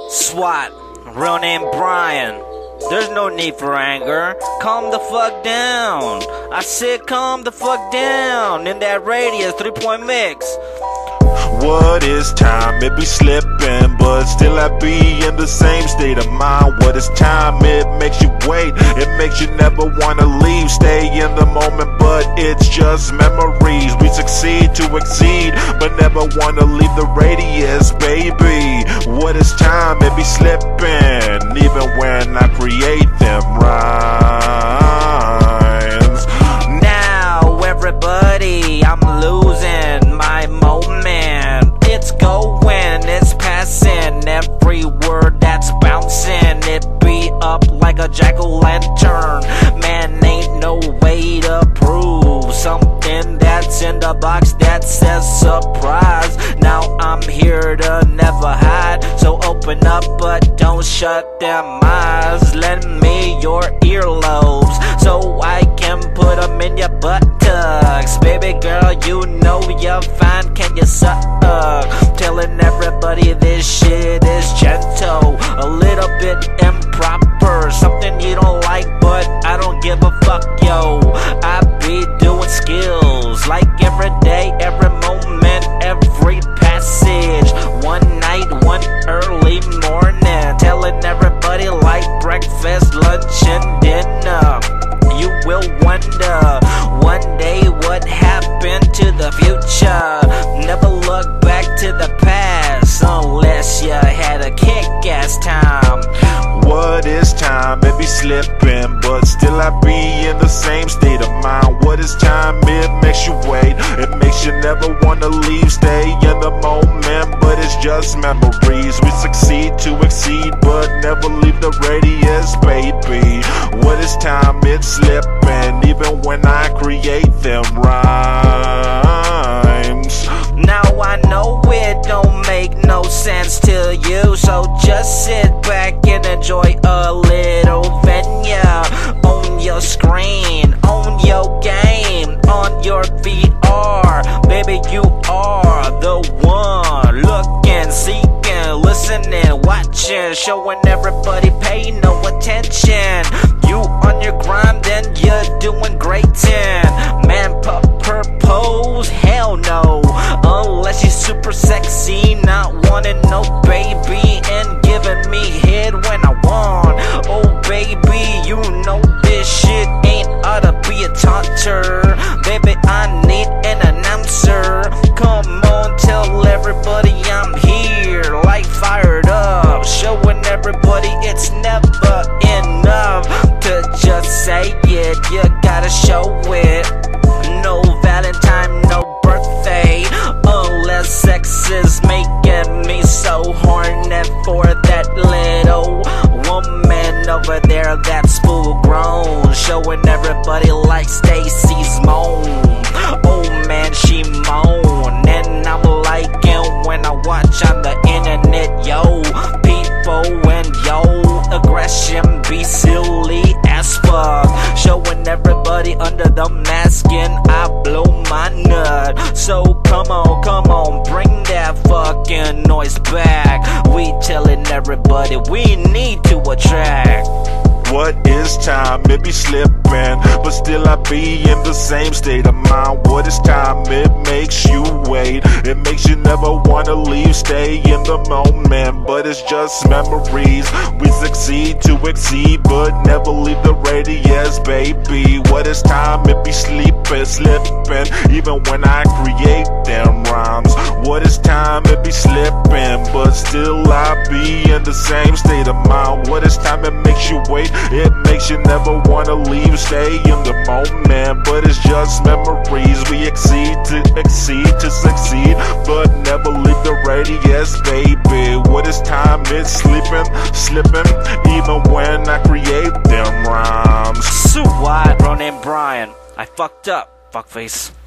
SWAT, real name Brian. There's no need for anger. Calm the fuck down. I said calm the fuck down. In that radius 3-point mix. What is time? It be slipping, but still I be in the same state of mind. What is time? It makes you wait. It makes you never wanna leave. Stay in the moment, but it's just memories. We succeed to exceed, but never wanna leave the radius, baby. What is time? It be slipping, even when I create them rhymes. Now everybody, I'm losing my moment. It's going, it's passing. Every word that's bouncing, it be up like a jack-o'-lantern. Man, ain't no way to prove something that's in the box that says surprise. Now I'm here to never hide, so open up but don't shut them eyes. Lend me your earlobes so I can put them in your buttocks. Baby girl, you know you're fine, can you suck? Telling everybody this shit is gentle, a little bit improper, something you don't like, but I don't give a fuck, yo. I be doing skills like every day, every moment, every passage. One night, one early morning, telling everybody like breakfast, lunch, and dinner. You will wonder one day what happened to the future. Never look back to the past unless you had a kick-ass time. What is time? It be slipping, but still I be in the same state of mind. What is time? It makes you wait. It makes you never wanna leave. Stay in the moment, but it's just memories. We succeed to exceed, but never leave the radius, baby. What is time? It's slipping, even when I create them rhymes. Now I know it don't make no sense to you, so just sit back and enjoy a little venue. On your screen, on your game, on your VR. Baby, you are the one. Looking, seeking, listening, watching, showing everybody pay no attention. You on your grind, then you're doing great. Man, propose? Hell no. Unless you're super sexy, not wanting no baby, and giving me head when I want. Oh baby, you know this shit ain't ought to be a taunter. Baby, I need an announcer. Come on, tell everybody I'm here, like fired up, showing everybody it's never enough to just say it. You gotta show it. No Valentine, no birthday, unless sex is making me so horny for that little woman over there that's full grown, showing everybody like Stacy's moan. Oh man, she moan, and I'm liking when I watch on the internet, yo. People and yo, aggression be silly as fuck, showing everybody under the mask and I blow my nut. So come on, bring that fucking noise back. We telling everybody we need to attract. What is time? It be slipping, but still I be in the same state of mind. What is time? It makes you wait. It makes you never wanna leave. Stay in the moment, but it's just memories. We succeed to exceed, but never leave the radius, baby. What is time? It be sleeping, slipping, even when I create them rhymes. What is time? It be slipping, but still I be in the same state of mind. What is time? It makes you wait. It makes you never wanna leave. Stay in the moment, but it's just memories. We exceed to succeed, but never leave the radius, baby. What is time? It's sleeping, slipping, even when I create them rhymes. SWAT, real name Brian. I fucked up, fuckface.